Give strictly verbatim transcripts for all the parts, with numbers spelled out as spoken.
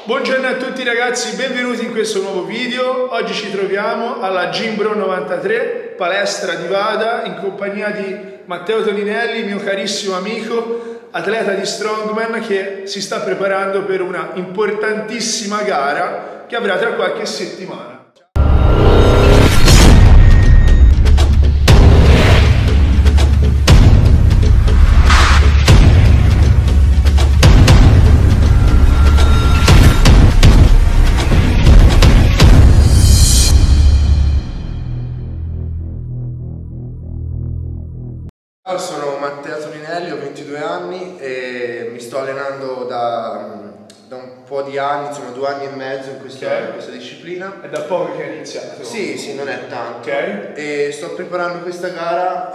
Buongiorno a tutti ragazzi, benvenuti in questo nuovo video. Oggi ci troviamo alla Gimbro novantatré, palestra di Vada, in compagnia di Matteo Toninelli, mio carissimo amico, atleta di Strongman che si sta preparando per una importantissima gara che avrà tra qualche settimana. Sono Matteo Toninelli, ho ventidue anni e mi sto allenando da, da un po' di anni, insomma due anni e mezzo in questa, okay. in questa disciplina. È da poco che hai iniziato? Sì, sì, non è tanto. Okay. E sto preparando questa gara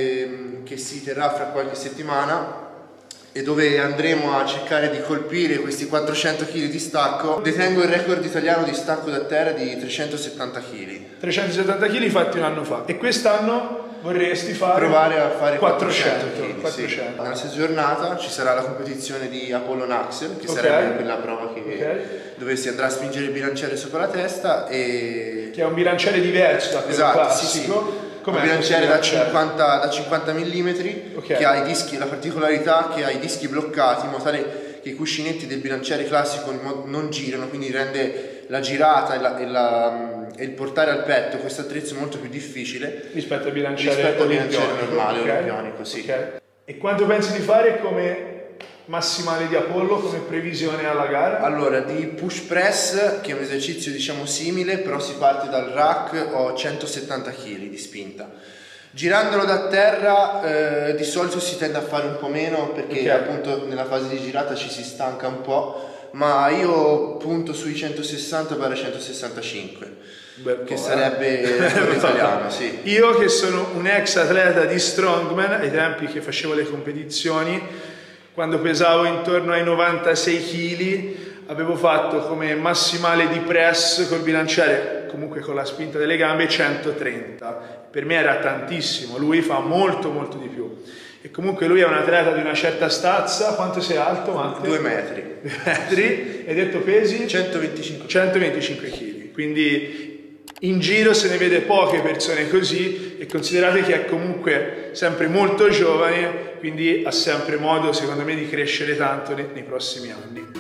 e, che si terrà fra qualche settimana e dove andremo a cercare di colpire questi quattrocento chili di stacco. Detengo il record italiano di stacco da terra di trecentosettanta chili. trecentosettanta chili fatti un anno fa. E quest'anno vorresti fare? Provare a fare quattrocento chili, quattrocento. Sì. Nella stessa giornata ci sarà la competizione di Apollo Naxel, che okay. sarebbe quella prova che, okay. dove si andrà a spingere il bilanciere sopra la testa e... che è un bilanciere diverso da quello esatto, classico. Sì, sì. Un bilanciere da cinquanta, da cinquanta millimetri, okay. che ha i dischi, la particolarità che ha i dischi bloccati in modo tale che i cuscinetti del bilanciere classico non girano, quindi rende la girata e, la, e, la, e il portare al petto questo attrezzo molto più difficile rispetto al bilanciere, rispetto al bilanciere normale, okay. olimpionico. Sì. Okay. E quanto pensi di fare come massimale di Apollo, come previsione alla gara? Allora, di push press, che è un esercizio diciamo simile, però si parte dal rack, ho centosettanta chili di spinta. Girandolo da terra eh, di solito si tende a fare un po' meno perché okay. appunto nella fase di girata ci si stanca un po', ma io punto sui centosessanta centosessantacinque. Beh, che sarebbe eh. italiano, sì. Io che sono un ex atleta di Strongman, ai tempi che facevo le competizioni, quando pesavo intorno ai novantasei chili, avevo fatto come massimale di press col bilanciere, comunque con la spinta delle gambe, centotrenta. Per me era tantissimo, lui fa molto molto di più. E comunque lui è un atleta di una certa stazza. Quanto sei alto, Matteo? Due metri. Due metri. E detto pesi? centoventicinque. centoventicinque chili. Quindi in giro se ne vede poche persone così, e considerate che è comunque sempre molto giovane, quindi ha sempre modo, secondo me, di crescere tanto nei, nei prossimi anni.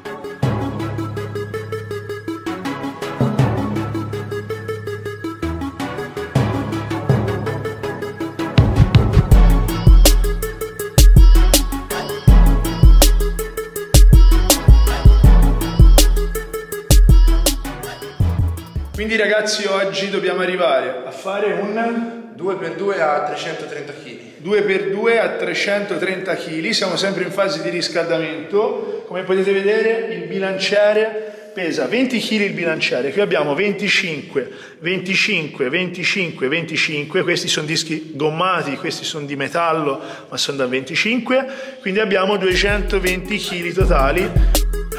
Quindi ragazzi, oggi dobbiamo arrivare a fare un due per due a trecentotrenta chili. due per due a trecentotrenta chili, siamo sempre in fase di riscaldamento. Come potete vedere il bilanciere pesa venti chili il bilanciere, qui abbiamo venticinque, venticinque, venticinque, venticinque, questi sono dischi gommati, questi sono di metallo ma sono da venticinque, quindi abbiamo duecentoventi chili totali.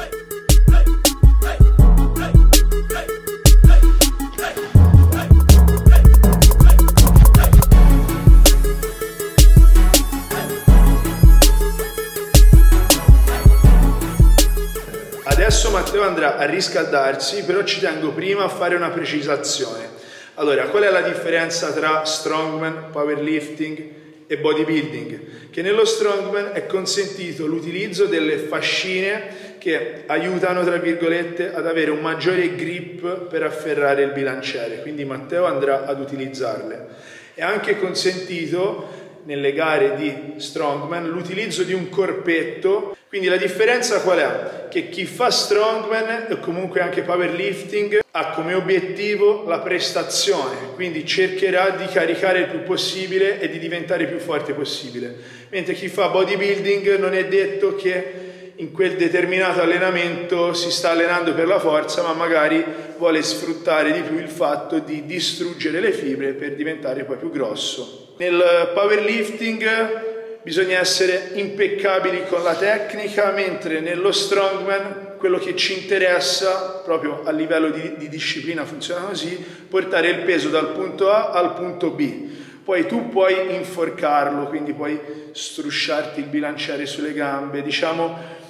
Adesso Matteo andrà a riscaldarsi, però ci tengo prima a fare una precisazione. Allora, qual è la differenza tra Strongman, Powerlifting e Bodybuilding? Che nello Strongman è consentito l'utilizzo delle fascine che aiutano, tra virgolette, ad avere un maggiore grip per afferrare il bilanciere, quindi Matteo andrà ad utilizzarle. È anche consentito nelle gare di Strongman l'utilizzo di un corpetto. Quindi la differenza qual è? Che chi fa Strongman e comunque anche Powerlifting ha come obiettivo la prestazione, quindi cercherà di caricare il più possibile e di diventare più forte possibile, mentre chi fa Bodybuilding non è detto che in quel determinato allenamento si sta allenando per la forza, ma magari vuole sfruttare di più il fatto di distruggere le fibre per diventare poi più grosso. Nel Powerlifting bisogna essere impeccabili con la tecnica, mentre nello Strongman quello che ci interessa proprio a livello di, di disciplina funziona così: portare il peso dal punto A al punto B. Poi tu puoi inforcarlo, quindi puoi strusciarti il bilanciere sulle gambe, diciamo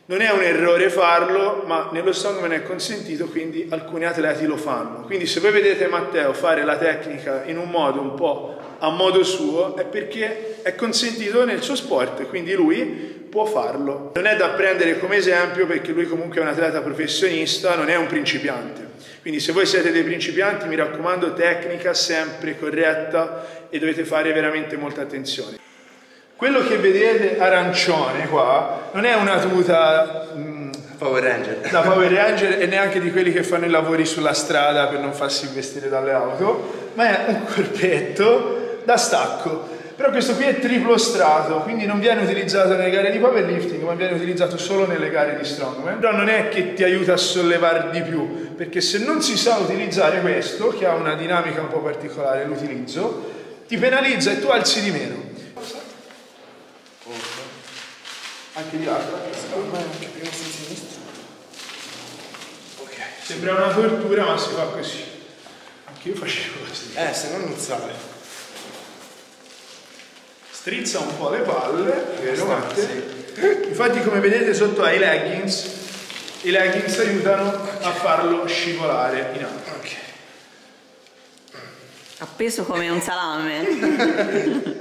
Non è un errore farlo, ma nello strongman è consentito, quindi alcuni atleti lo fanno. Quindi se voi vedete Matteo fare la tecnica in un modo un po' a modo suo, è perché è consentito nel suo sport, quindi lui può farlo. Non è da prendere come esempio, perché lui comunque è un atleta professionista, non è un principiante. Quindi se voi siete dei principianti, mi raccomando, tecnica sempre corretta e dovete fare veramente molta attenzione. Quello che vedete arancione qua non è una tuta mh, Power Ranger. da Power Ranger e neanche di quelli che fanno i lavori sulla strada per non farsi investire dalle auto, ma è un corpetto da stacco. Però questo qui è triplo strato, quindi non viene utilizzato nelle gare di powerlifting, ma viene utilizzato solo nelle gare di strongman. Però non è che ti aiuta a sollevare di più, perché se non si sa utilizzare questo, che ha una dinamica un po' particolare l'utilizzo, ti penalizza e tu alzi di meno. Anche di là, anche prima sul sinistro. Ok. Sembra una tortura, ma si fa così. Anche io facevo così. Eh, se no non sale. Strizza un po' le palle, vero Matte? Sì. Infatti, come vedete sotto ai leggings, i leggings aiutano a farlo scivolare in alto. Ok. Appeso come un salame.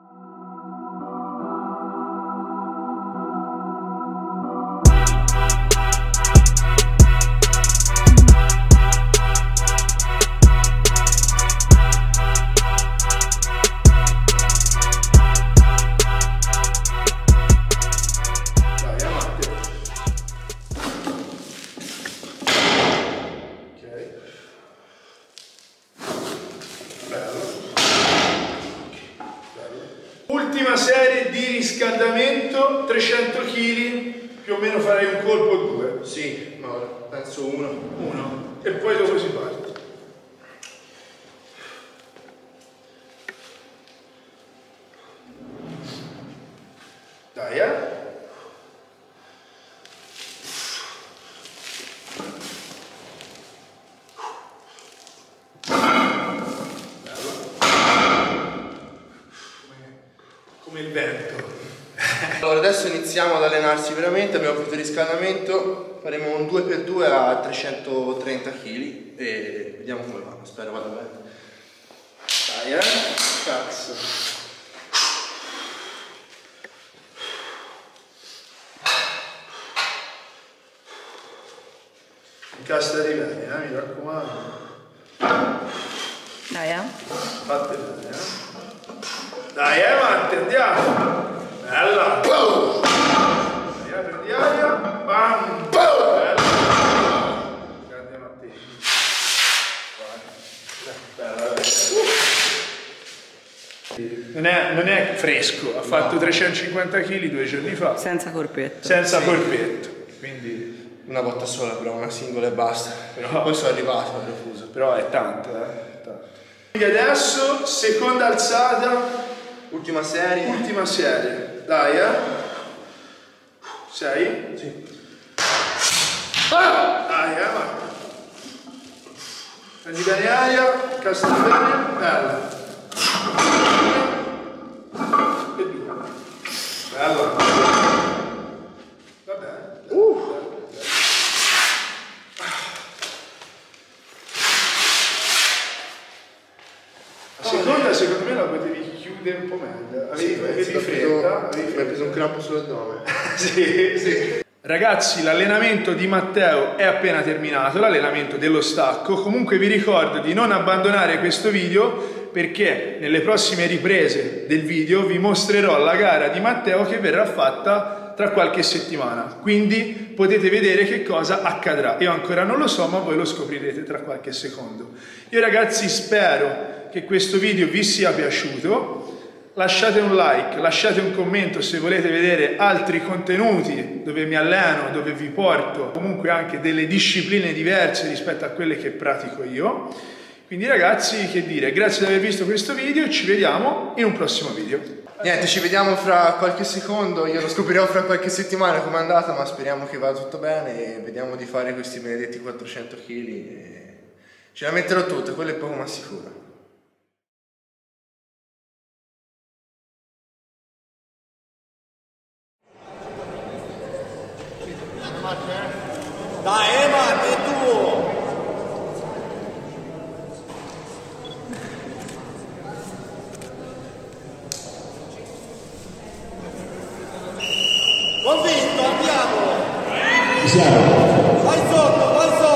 Ultima serie di riscaldamento, trecento chili, più o meno farei un colpo o due. Sì, ma penso uno. Uno. E poi dopo si parte. Dai, eh. Come il vento. Allora adesso iniziamo ad allenarsi veramente, abbiamo fatto il riscaldamento, faremo un due per due a trecentotrenta chili e vediamo come va, spero vada bene. Dai, eh? Cazzo. Incastrati bene, eh? Mi raccomando. Dai, eh? Fate bene, eh? Dai, eh, Matte, andiamo! Bella! Boom! Dai, prendi aria, bam! Bella! Grande Matteo! Bella, bella! Non è, non è fresco, ha fatto no. trecentocinquanta chili due giorni fa. Senza corpetto. Senza sì. corpetto, quindi... Una volta sola, però una singola e basta. Però, poi sono arrivato, ho refuso. Però è tanto, eh? È tanto. Quindi adesso, seconda alzata. Ultima serie. Ultima serie. Dai, eh? Sei? Sì. Ah! Dai, eh, va. Prendi bene aria, castri bene, bella. E due. Bella. Va bene. Uh. La seconda, secondo me, la potevi chiudere un po' meglio. Avevi, sì, avevi fretta, fretta. Mi hai preso un crampo sull'addome. Sì, sì. Ragazzi, l'allenamento di Matteo è appena terminato, l'allenamento dello stacco. Comunque vi ricordo di non abbandonare questo video, perché nelle prossime riprese del video vi mostrerò la gara di Matteo che verrà fatta tra qualche settimana. Quindi potete vedere che cosa accadrà. Io ancora non lo so, ma voi lo scoprirete tra qualche secondo. Io ragazzi spero che questo video vi sia piaciuto. Lasciate un like, lasciate un commento se volete vedere altri contenuti dove mi alleno, dove vi porto comunque anche delle discipline diverse rispetto a quelle che pratico io. Quindi ragazzi, che dire, grazie di aver visto questo video e ci vediamo in un prossimo video. Niente, ci vediamo fra qualche secondo, io lo scoprirò fra qualche settimana com'è andata, ma speriamo che vada tutto bene e vediamo di fare questi benedetti quattrocento chili e ce la metterò tutta, quello è poco ma sicuro. Vai sotto, vai sotto.